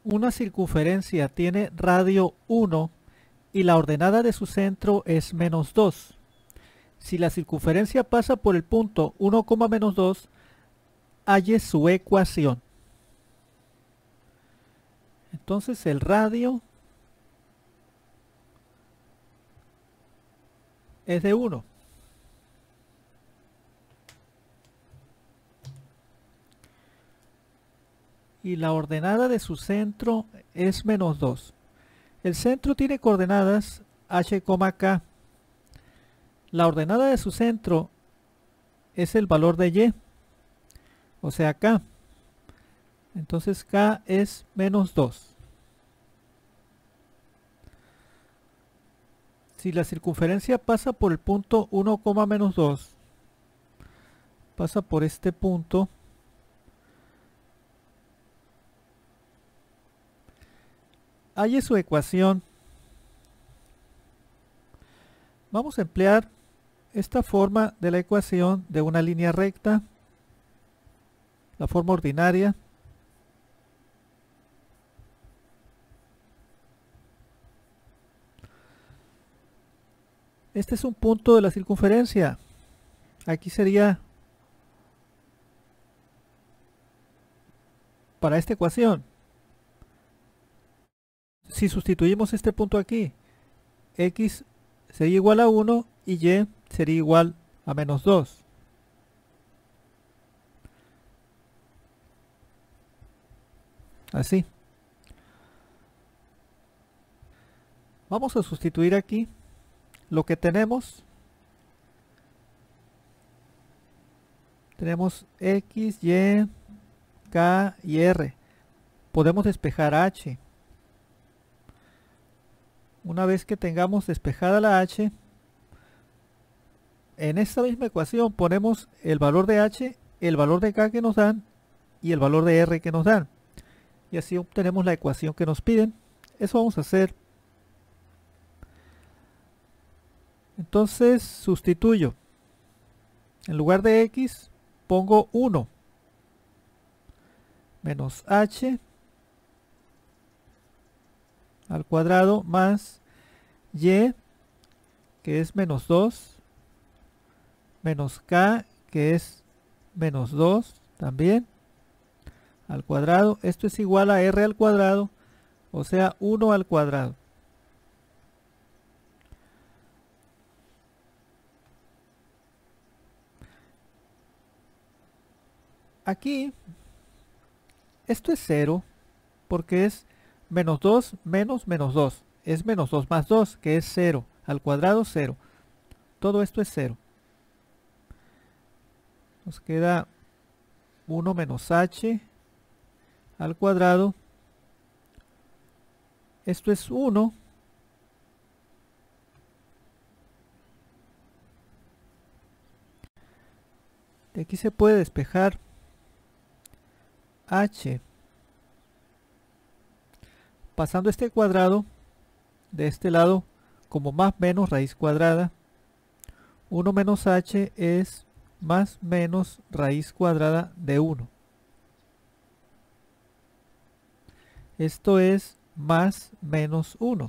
Una circunferencia tiene radio 1 y la ordenada de su centro es -2. Si la circunferencia pasa por el punto 1, -2, halle su ecuación. Entonces el radio es de 1. Y la ordenada de su centro es -2. El centro tiene coordenadas h, k. La ordenada de su centro es el valor de y, o sea k. Entonces k es -2. Si la circunferencia pasa por el punto 1, -2, pasa por este punto, halle su ecuación. Vamos a emplear esta forma de la ecuación de una línea recta, la forma ordinaria. Este es un punto de la circunferencia. Aquí sería para esta ecuación. Si sustituimos este punto aquí, x sería igual a 1 y y sería igual a -2. Así. Vamos a sustituir aquí lo que tenemos. Tenemos x, y, k y r. Podemos despejar h. Una vez que tengamos despejada la h, en esta misma ecuación ponemos el valor de h, el valor de k que nos dan y el valor de r que nos dan. Y así obtenemos la ecuación que nos piden. Eso vamos a hacer. Entonces sustituyo. En lugar de x pongo 1 menos h al cuadrado más y, que es -2, menos k, que es -2 también, al cuadrado. Esto es igual a r al cuadrado, o sea 1 al cuadrado. Aquí, esto es 0, porque es -2 menos -2. Es -2 más 2, que es 0. Al cuadrado, 0. Todo esto es 0. Nos queda 1 menos h al cuadrado. Esto es 1. De aquí se puede despejar h. Pasando este cuadrado de este lado como más menos raíz cuadrada. 1 menos h es más menos raíz cuadrada de 1. Esto es más menos 1.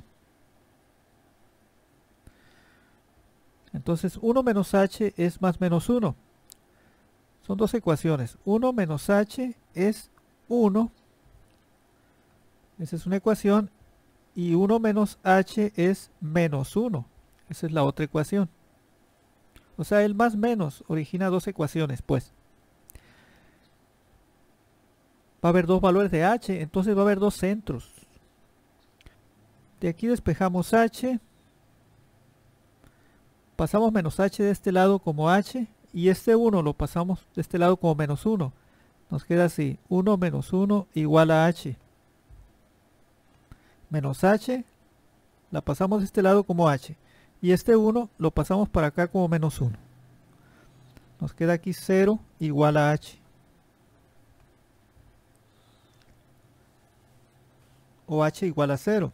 Entonces 1 menos h es más menos 1. Son dos ecuaciones. 1 menos h es 1. Esa es una ecuación. Y 1 menos h es menos 1. Esa es la otra ecuación. O sea, el más menos origina dos ecuaciones, pues. Va a haber dos valores de h, entonces va a haber dos centros. De aquí despejamos h. Pasamos menos h de este lado como h. Y este 1 lo pasamos de este lado como menos 1. Nos queda así. 1 menos 1 igual a h. Menos h la pasamos de este lado como h. Y este 1 lo pasamos para acá como menos 1. Nos queda aquí 0 igual a h. O h igual a 0.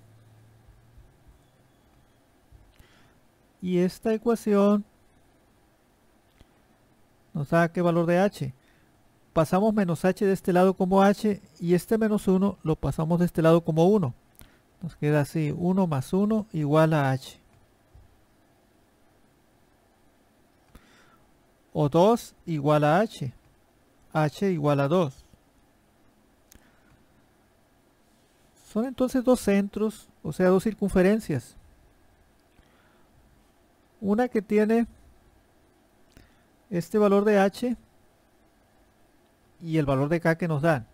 Y esta ecuación nos da qué valor de h. pasamos menos h de este lado como h y este menos 1 lo pasamos de este lado como 1. Nos queda así, 1 más 1 igual a h. O 2 igual a h. h igual a 2. Son entonces dos centros, o sea, dos circunferencias. Una que tiene este valor de h y el valor de k que nos dan.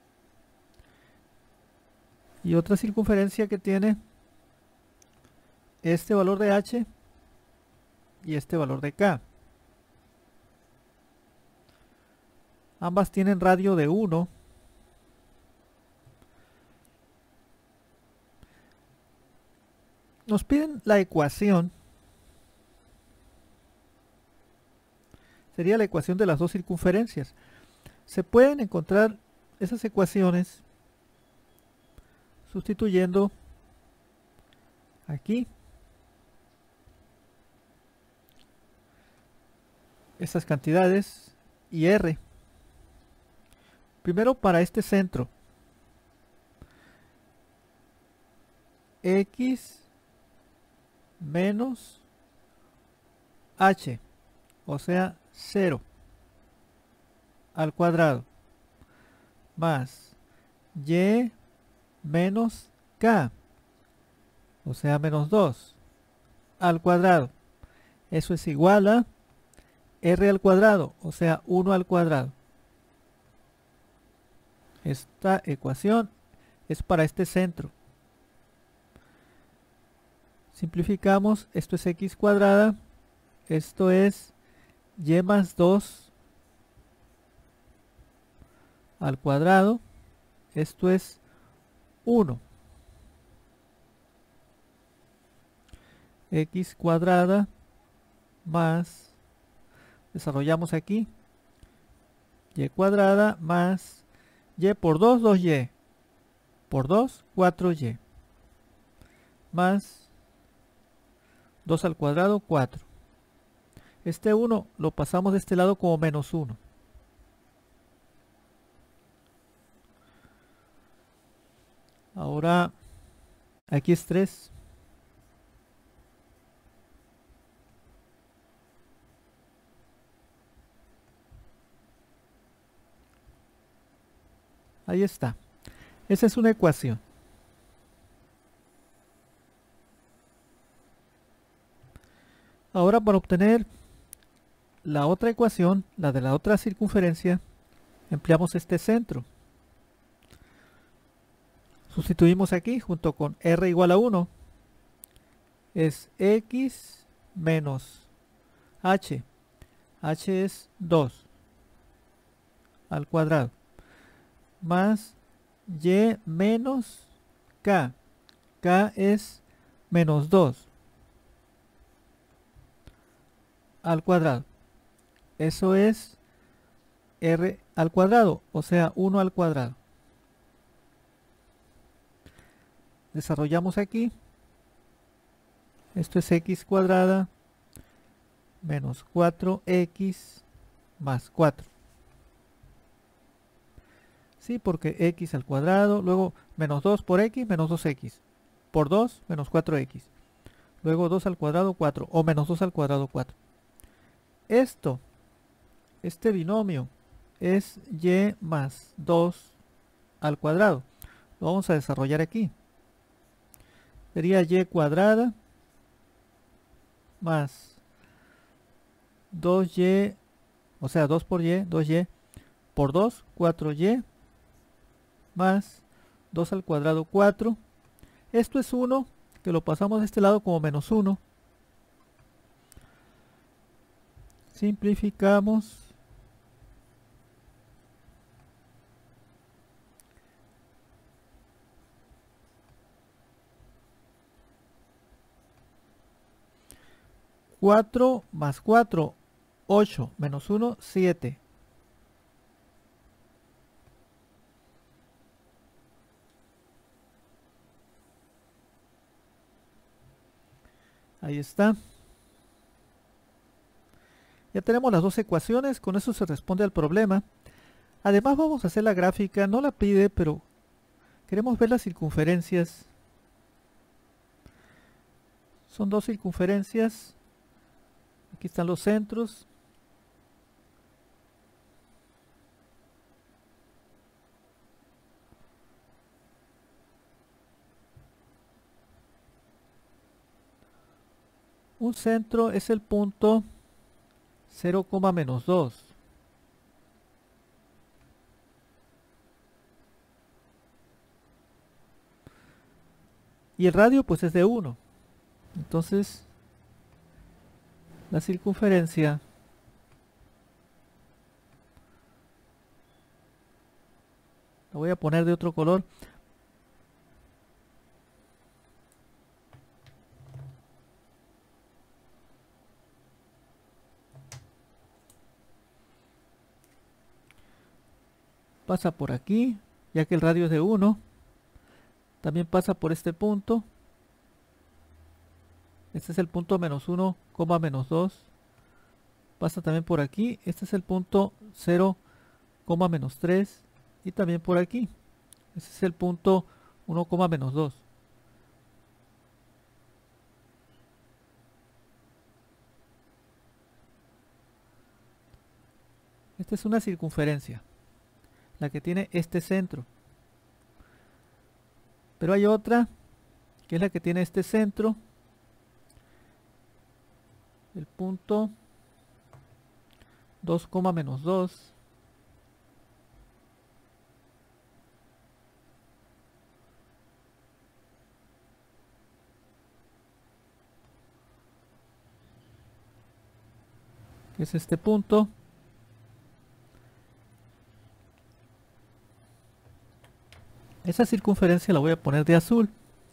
Y otra circunferencia que tiene este valor de h y este valor de k. Ambas tienen radio de 1. Nos piden la ecuación. Sería la ecuación de las dos circunferencias. Se pueden encontrar esas ecuaciones sustituyendo aquí estas cantidades y r. Primero para este centro. X menos h, o sea 0 al cuadrado, más y menos k, o sea menos 2 al cuadrado. Eso es igual a r al cuadrado, o sea 1 al cuadrado. Esta ecuación es para este centro. Simplificamos, esto es x cuadrada, esto es y más 2 al cuadrado, esto es 1. X cuadrada más, desarrollamos aquí, y cuadrada más y por 2, 2y, por 2, 4y, más 2 al cuadrado, 4. Este 1 lo pasamos de este lado como menos 1. Ahora, aquí es 3. Ahí está. Esa es una ecuación. Ahora para obtener la otra ecuación, la de la otra circunferencia, empleamos este centro. Sustituimos aquí junto con r igual a 1. Es x menos h. h es 2 al cuadrado. Más y menos k. k es menos 2 al cuadrado. Eso es r al cuadrado, o sea 1 al cuadrado. Desarrollamos aquí. Esto es x cuadrada menos 4x más 4. Sí, porque x al cuadrado, luego menos 2 por x, menos 2x. Por 2, menos 4x. Luego 2 al cuadrado, 4. O menos 2 al cuadrado, 4. Este binomio es y más 2 al cuadrado. Lo vamos a desarrollar aquí. Sería y cuadrada más 2y, o sea 2 por y, 2y por 2, 4y más 2 al cuadrado, 4. Esto es 1, que lo pasamos de este lado como menos 1. Simplificamos. Cuatro más 4, 8, menos 1, 7. Ahí está. Ya tenemos las dos ecuaciones, con eso se responde al problema. Además vamos a hacer la gráfica, no la pide, pero queremos ver las circunferencias. Son dos circunferencias. Aquí están los centros. Un centro es el punto 0,-2. Y el radio pues es de 1. Entonces la circunferencia la voy a poner de otro color. Pasa por aquí, ya que el radio es de 1. También pasa por este punto. Este es el punto -1,-2. Pasa también por aquí. Este es el punto 0,-3. Y también por aquí. Este es el punto 1,-2. Esta es una circunferencia, la que tiene este centro. Pero hay otra, que es la que tiene este centro. El punto 2,-2. Que es este punto. Esa circunferencia la voy a poner de azul.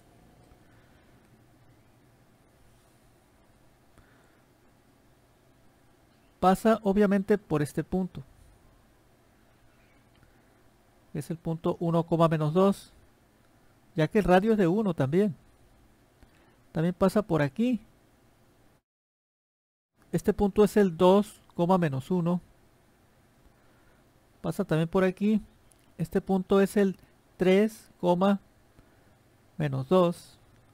Pasa obviamente por este punto. Es el punto 1,-2. Ya que el radio es de 1 también. También pasa por aquí. Este punto es el 2,-1. Pasa también por aquí. Este punto es el 3,-2.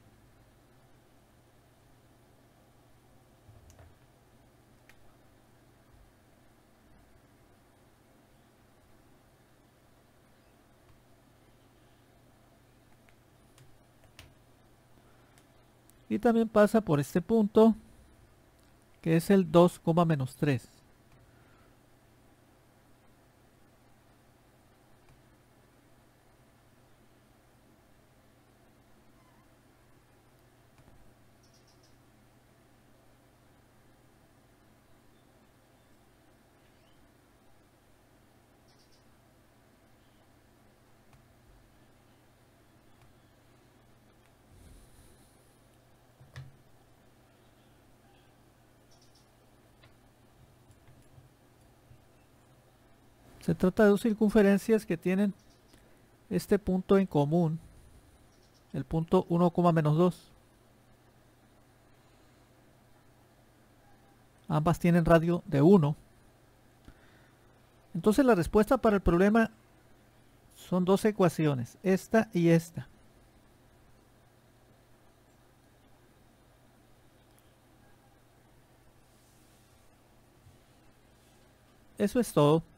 Y también pasa por este punto, que es el 2,-3. Se trata de dos circunferencias que tienen este punto en común, el punto 1,-2. Ambas tienen radio de 1. Entonces la respuesta para el problema son dos ecuaciones, esta y esta. Eso es todo.